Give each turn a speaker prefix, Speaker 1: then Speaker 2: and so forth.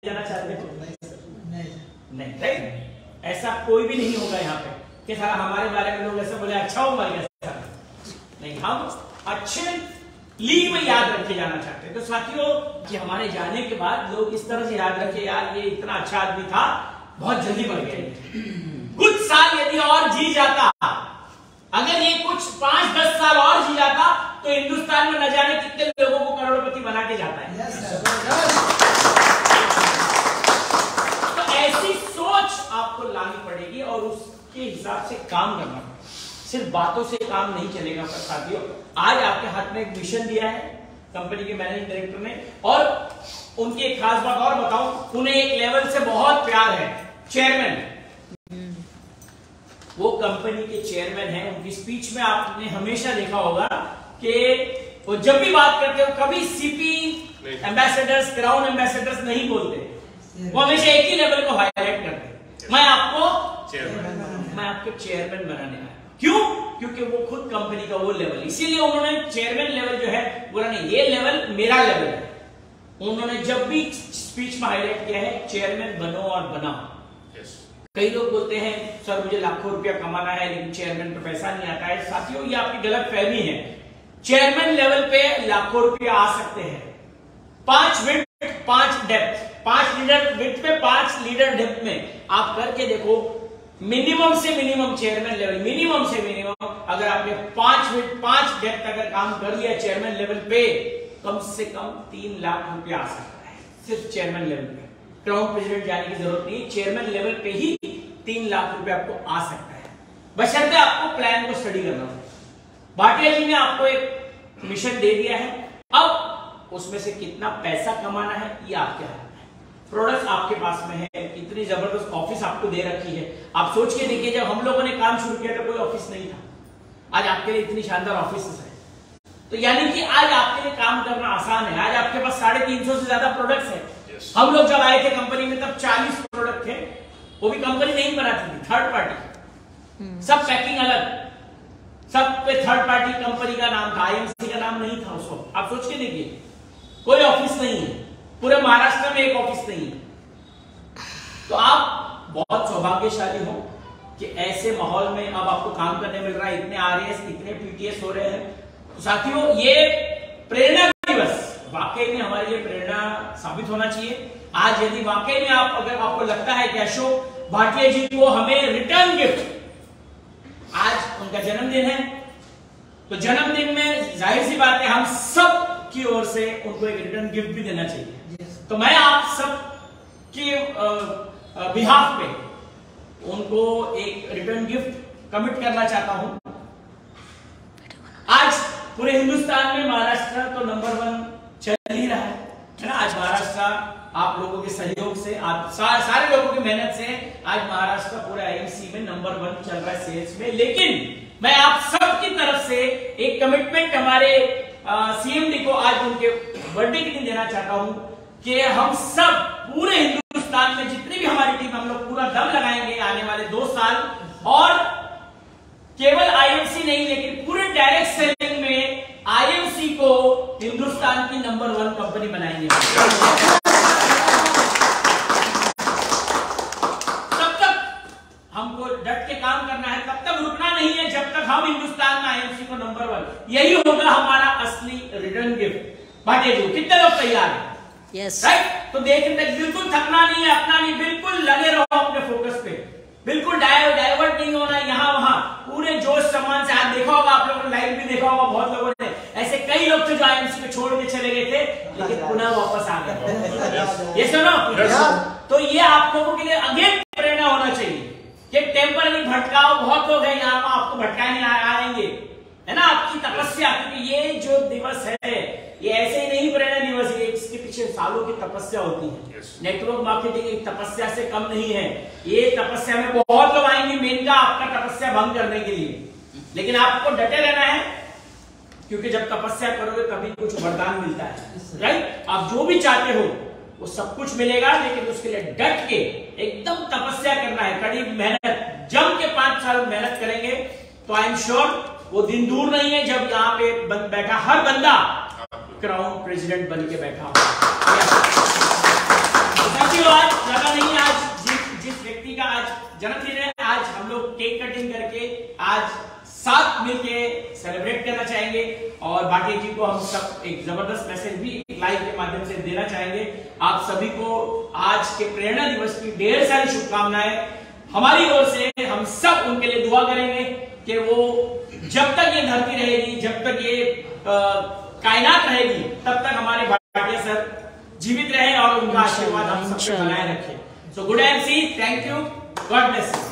Speaker 1: जाना चाहते हो? नहीं, राइट? ऐसा कोई भी नहीं होगा यहाँ पे कि सारा हमारे बारे में लोग ऐसा बोले अच्छा हो मर गया। नहीं, हम अच्छे लीग में याद रखे जाना चाहते हैं। तो साथियों, कि हमारे जाने के बाद लोग इस तरह से याद रखे, यार ये इतना अच्छा आदमी था, बहुत जल्दी मर गया। कुछ साल यदि और जी जाता, अगर ये कुछ 5-10 साल और जी जाता, तो हिंदुस्तान में न जाने कितने लोगों को करोड़पति बना के जाता है। तो ऐसी सोच आपको लानी पड़ेगी और उसके हिसाब से काम करना पड़ेगा। सिर्फ बातों से काम नहीं चलेगा। पर साथियों, आज आपके हाथ में एक मिशन दिया है कंपनी के मैनेजिंग डायरेक्टर ने, और उनकी एक खास बात और बताऊं, उन्हें एक लेवल से बहुत प्यार है। चेयरमैन, वो कंपनी के चेयरमैन हैं। उनकी स्पीच में आपने हमेशा देखा होगा कि वो जब भी बात करते हो कभी सीपी एम्बेसडर्स, क्राउन एम्बेसडर्स नहीं बोलते, वो हमेशा एक ही लेवल को हाईलाइट करते। मैं आपको चेयरमैन बनाने आया। क्यों? क्योंकि वो खुद कंपनी का वो लेवल, इसीलिए उन्होंने चेयरमैन लेवल जो है बोला नहीं, ये लेवल मेरा लेवल है। उन्होंने जब भी स्पीच में हाईलाइट किया है, चेयरमैन बनो और बनाओ। कई लोग बोलते हैं सर मुझे लाखों रुपया कमाना है लेकिन चेयरमैन पे पैसा नहीं आता है। साथियों, ये आपकी गलत फहमी है। चेयरमैन लेवल पे लाखों रुपया आ सकते हैं। 5 विड्थ 5 डेप्थ, 5 लीडर विड्थ में 5 लीडर डेप्थ में आप करके देखो। मिनिमम से मिनिमम चेयरमैन लेवल, मिनिमम से मिनिमम अगर आपने 5 विड्थ 5 डेप्थ अगर काम कर लिया चेयरमैन लेवल पे, कम से कम 3 लाख रुपया आ सकता है सिर्फ चेयरमैन लेवल पे। क्राउन प्रेसिडेंट जाने की जरूरत नहीं, चेयरमैन लेवल पे ही 3 लाख रुपए आपको आ सकता है, बशर्ते आपको प्लान को स्टडी करना हो। भाटिया जी ने आपको एक मिशन दे दिया है, अब उसमें से कितना पैसा कमाना है ये आपके हाथ में है। प्रोडक्ट आपके पास में है, इतनी जबरदस्त ऑफिस आपको दे रखी है। आप सोच के देखिए, जब हम लोगों ने काम शुरू किया था कोई ऑफिस नहीं था, आज आपके लिए इतनी शानदार ऑफिस है। तो यानी कि आज आपके लिए काम करना आसान है। आज आपके पास 350 से ज्यादा प्रोडक्ट्स है। हम लोग जब आए थे कंपनी में तब 40 प्रोडक्ट थे, वो भी कंपनी नहीं बनाती थी, थर्ड पार्टी, सब पैकिंग अलग, सब पे थर्ड पार्टी कंपनी का नाम था, आईएमसी का नाम नहीं था उस वक्त। आप सोच के देखिए, कोई ऑफिस नहीं है, पूरे महाराष्ट्र में एक ऑफिस नहीं है। तो आप बहुत सौभाग्यशाली हो कि ऐसे माहौल में अब आपको काम करने मिल रहा है। इतने आरएस, इतने पीटीएस हो रहे हैं। तो साथियों, ये प्रेरणा दिवस वाकई में हमारे लिए प्रेरणा साबित होना चाहिए। आज यदि वाकई में अगर आपको लगता है कि अशोक भाटिया जी को हमें रिटर्न गिफ्ट, आज उनका जन्मदिन है, तो जन्मदिन में जाहिर सी बात है हम सब की ओर से उनको एक रिटर्न गिफ्ट भी देना चाहिए। तो मैं आप सब के बिहाफ पे उनको एक रिटर्न गिफ्ट कमिट करना चाहता हूं। आज पूरे हिंदुस्तान में महाराष्ट्र तो नंबर 1 चल ही रहा है ना। आज महाराष्ट्र आप लोगों के सहयोग से, आप सारे लोगों की मेहनत से आज महाराष्ट्र पूरे आईएमसी में नंबर 1 चल रहा है सेल्स में। लेकिन मैं आप सबकी तरफ से एक कमिटमेंट हमारे सीएमडी को आज उनके बर्थडे के दिन देना चाहता हूं कि हम सब पूरे हिंदुस्तान में जितनी भी हमारी टीम, हम लोग पूरा दम लगाएंगे आने वाले 2 साल, और केवल आईएमसी नहीं लेकिन पूरे डायरेक्ट सेलिंग में आईएमसी को हिंदुस्तान की नंबर 1 कंपनी बनाएंगे। तब तक हमको डट के काम करना है, तब तक रुकना नहीं है जब तक हम हिंदुस्तान में आईएमसी को नंबर 1, यही होगा हमारा असली रिटर्न गिफ्ट। भाटिया जी, कितने लोग तैयार हैं? Yes, right. तो देखने तक बिल्कुल थकना नहीं है, अपना नहीं, बिल्कुल लगे रहो अपने फोकस पे, बिल्कुल डाइवर्ट नहीं होना यहाँ वहां, पूरे जोश सम्मान से। आज देखा होगा आप लोगों ने, लाइव भी देखा होगा, बहुत लोगों ने, ऐसे कई लोग थे जो आईएमसी को छोड़ के चले गए थे लेकिन पुनः वापस आ गए। ये सुनो, तो ये आप लोगों के लिए अगेन प्रेरणा होना चाहिए कि टेम्पररी भटकाओ, बहुत लोग हैं यहाँ, आपको भटकाने आएंगे, है ना, आपकी तपस्या। क्योंकि ये जो दिवस है ये ऐसे ही नहीं प्रेरणा दिवस है, इसके पीछे सालों की तपस्या होती है। नेटवर्क मार्केटिंग एक तपस्या से कम नहीं है। ये तपस्या में बहुत लोग आएंगे मेनका आपका तपस्या भंग करने के लिए, लेकिन आपको डटे रहना है, क्योंकि जब तपस्या करोगे तभी कुछ वरदान मिलता है, राइट। आप जो भी चाहते हो वो सब कुछ मिलेगा, लेकिन उसके लिए डट के एकदम तपस्या करना है, कड़ी मेहनत, जम के 5 साल मेहनत करेंगे तो आई एम श्योर वो दिन दूर नहीं है जब यहाँ पे बैठा हर बंदा क्राउन प्रेसिडेंट बन के बैठा हो। जन्मदिन है, आज हम लोग केक कटिंग करके आज साथ मिलके सेलिब्रेट करना चाहेंगे और भाटिया जी को हम सब एक जबरदस्त मैसेज भी लाइव के माध्यम से देना चाहेंगे। आप सभी को आज के प्रेरणा दिवस की ढेर सारी शुभकामनाएं हमारी ओर से। हम सब उनके लिए दुआ करेंगे कि वो जब तक ये धरती रहेगी, जब तक ये कायनात रहेगी, तब तक हमारे भाटिया सर जीवित रहे और उनका आशीर्वाद हम सब पे बनाए रखें। So good MC, thank you, God bless.